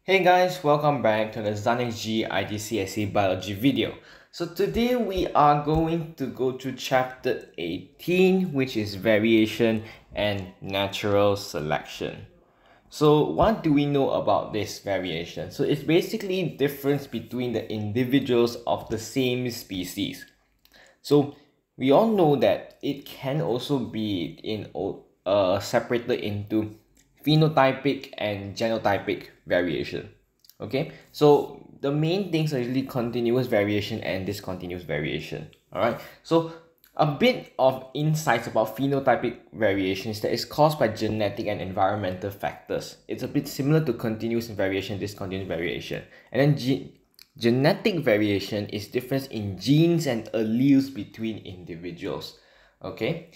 Hey guys, welcome back to the Zhan IGCSE biology video. So today we are going to go through chapter 18, which is variation and natural selection. So what do we know about this variation? So it's basically difference between the individuals of the same species. So we all know that it can also be separated into phenotypic and genotypic variation. Okay, so the main things are usually continuous variation and discontinuous variation. All right, so a bit of insights about phenotypic variation is that it's caused by genetic and environmental factors. It's a bit similar to continuous variation, discontinuous variation. And then genetic variation is difference in genes and alleles between individuals. Okay,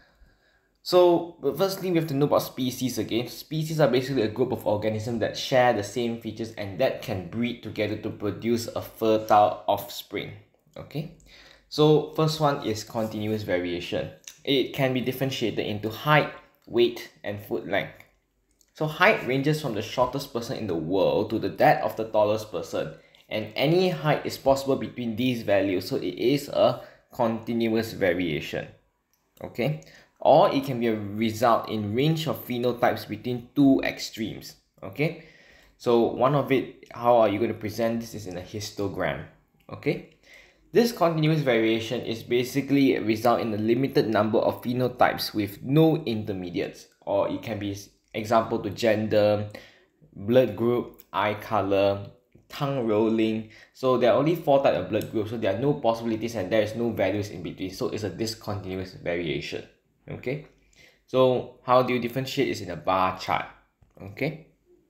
so firstly we have to know about species again. Species are basically a group of organisms that share the same features and that can breed together to produce a fertile offspring. Okay, so first one is continuous variation. It can be differentiated into height, weight, and foot length. So height ranges from the shortest person in the world to that of the tallest person, and any height is possible between these values, so it is a continuous variation. Okay, or it can be a result in range of phenotypes between two extremes. Okay, so one of it, how are you going to present this, is in a histogram. Okay, this continuous variation is basically a result in a limited number of phenotypes with no intermediates, or it can be example to gender, blood group, eye color, tongue rolling. So there are only 4 types of blood groups, so there are no possibilities and there is no values in between, so it's a discontinuous variation. Okay, so how do you differentiate? Is in a bar chart. Okay,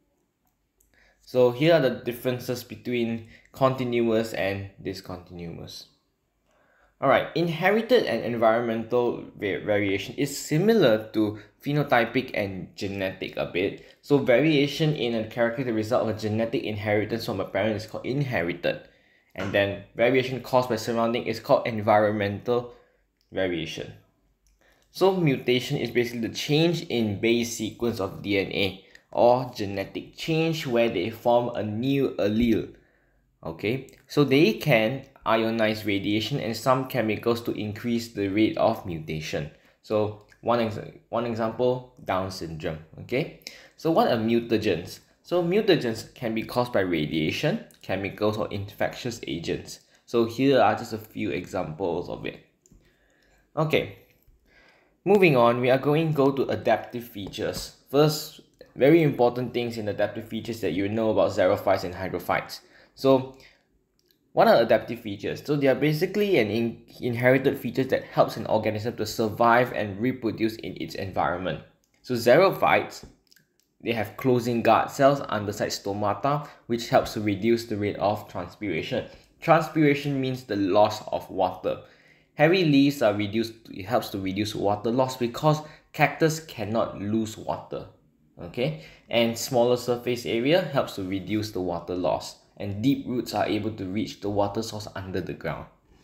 so here are the differences between continuous and discontinuous. Alright, inherited and environmental variation is similar to phenotypic and genetic a bit. So variation in a character is the result of a genetic inheritance from a parent is called inherited. And then variation caused by surrounding is called environmental variation. So mutation is basically the change in base sequence of DNA or genetic change where they form a new allele. Okay, so they can ionize radiation and some chemicals to increase the rate of mutation. So one example, Down syndrome. Okay, so what are mutagens? So mutagens can be caused by radiation, chemicals, or infectious agents. So here are just a few examples of it. Okay, moving on, we are going to go to adaptive features. First, very important things in adaptive features that you know about xerophytes and hydrophytes. So what are adaptive features? So they are basically an inherited features that helps an organism to survive and reproduce in its environment. So xerophytes, they have closing guard cells underside stomata, which helps to reduce the rate of transpiration. Transpiration means the loss of water. Heavy leaves are reduced, it helps to reduce water loss because cactus cannot lose water. Okay, and smaller surface area helps to reduce the water loss, and deep roots are able to reach the water source under the ground.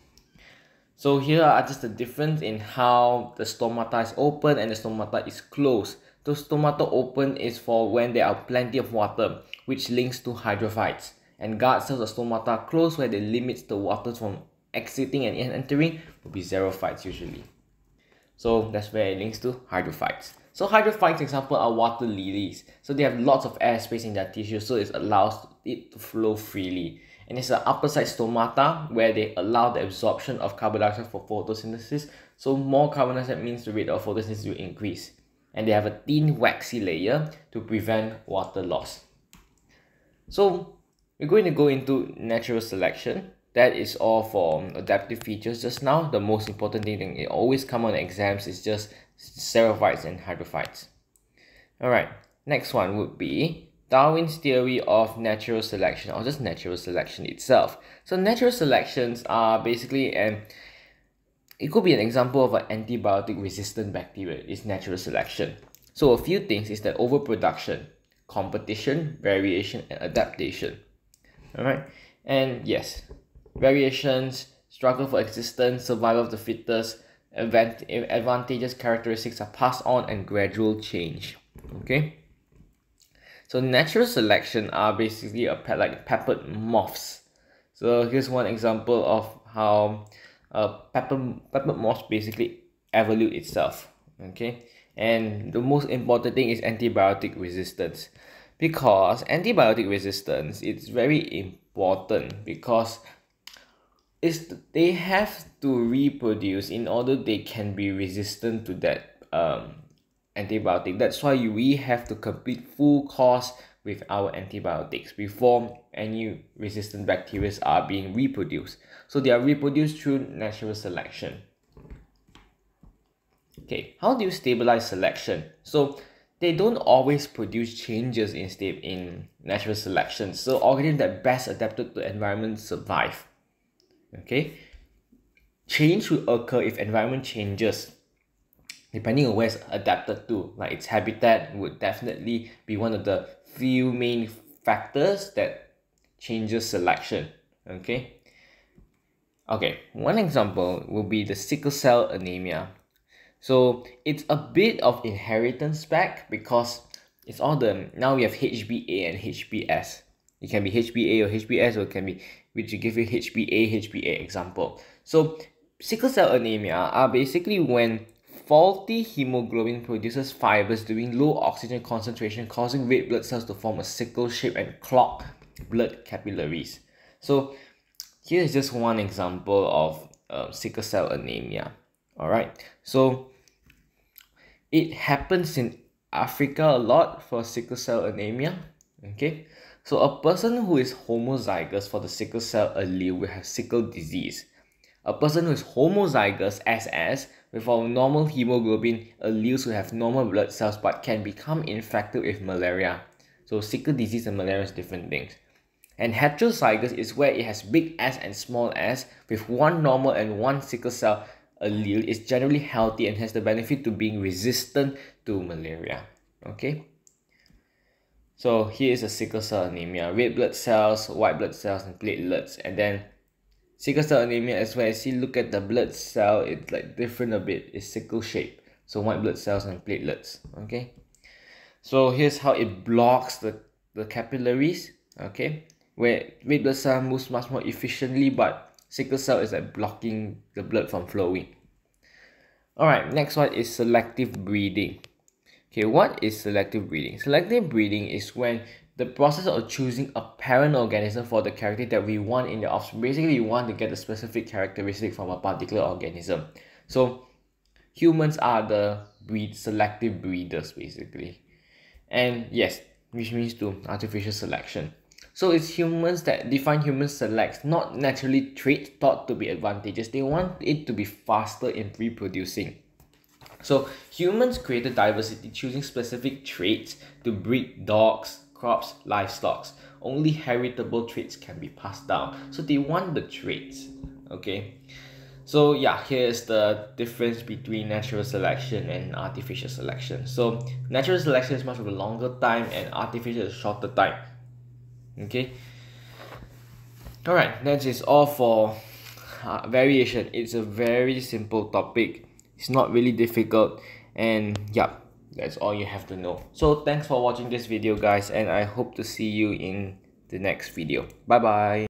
So here are just the difference in how the stomata is open and the stomata is closed. The stomata open is for when there are plenty of water, which links to hydrophytes, and guard cells of stomata closed where they limits the water from exiting and entering will be xerophytes usually. So that's where it links to hydrophytes. So hydrophytes example are water lilies. So they have lots of airspace in their tissue, so it allows it to flow freely. And it's the upper side stomata where they allow the absorption of carbon dioxide for photosynthesis. So more carbon dioxide means the rate of photosynthesis will increase. And they have a thin waxy layer to prevent water loss. So we're going to go into natural selection. That is all for adaptive features just now. The most important thing it always comes on exams is just xerophytes and hydrophytes. Alright, next one would be Darwin's theory of natural selection, or just natural selection itself. So natural selections are basically it could be an example of an antibiotic resistant bacteria is natural selection. So a few things is that overproduction, competition, variation, and adaptation. Alright, and yes, variations, struggle for existence, survival of the fittest, advantageous characteristics are passed on and gradual change. Okay, So natural selection are basically like peppered moths. So here's one example of how peppered moths basically evolute itself. Okay, and the most important thing is antibiotic resistance, because antibiotic resistance is very important because they have to reproduce in order they can be resistant to that antibiotic. That's why we have to complete full course with our antibiotics before any resistant bacteria are being reproduced. So they are reproduced through natural selection. Okay, how do you stabilize selection? So they don't always produce changes in natural selection. So organisms that best adapted to environment survive. Okay, change will occur if environment changes depending on where it's adapted to. Like its habitat would definitely be one of the few main factors that changes selection. Okay, one example will be the sickle cell anemia. So it's a bit of inheritance back because it's all the, now we have HbA and HbS. It can be HbA or HbS, or it can be, which will give you HbA example. So sickle cell anemia are basically when faulty hemoglobin produces fibers during low oxygen concentration, causing red blood cells to form a sickle shape and clog blood capillaries. So here is just one example of sickle cell anemia. Alright, so it happens in Africa a lot for sickle cell anemia. Okay, so a person who is homozygous for the sickle cell allele will have sickle disease. A person who is homozygous SS with our normal hemoglobin alleles will have normal blood cells but can become infected with malaria. So sickle disease and malaria is different things. And heterozygous is where it has big S and small s with one normal and one sickle cell allele, is generally healthy and has the benefit to being resistant to malaria. Okay, so here is a sickle cell anemia: red blood cells, white blood cells, and platelets. And then sickle cell anemia is where I see, look at the blood cell, it's like different a bit, it's sickle shape. So white blood cells and platelets. Okay, so here's how it blocks the capillaries. Okay, where red blood cell moves much more efficiently, but sickle cell is like blocking the blood from flowing. Alright, next one is selective breeding. Okay, what is selective breeding? Selective breeding is when the process of choosing a parent organism for the character that we want in the offspring. Basically, we want to get a specific characteristic from a particular organism. So humans are the selective breeders basically. And yes, which means to artificial selection. So it's humans that define human selects, not naturally traits thought to be advantageous. They want it to be faster in reproducing. So humans created diversity, choosing specific traits to breed dogs, crops, livestock. Only heritable traits can be passed down. So they want the traits. Okay. So yeah, here's the difference between natural selection and artificial selection. So natural selection is much of a longer time and artificial is shorter time. Okay, alright, that is all for variation. It's a very simple topic, it's not really difficult, and yeah, that's all you have to know. So thanks for watching this video guys, and I hope to see you in the next video. Bye bye.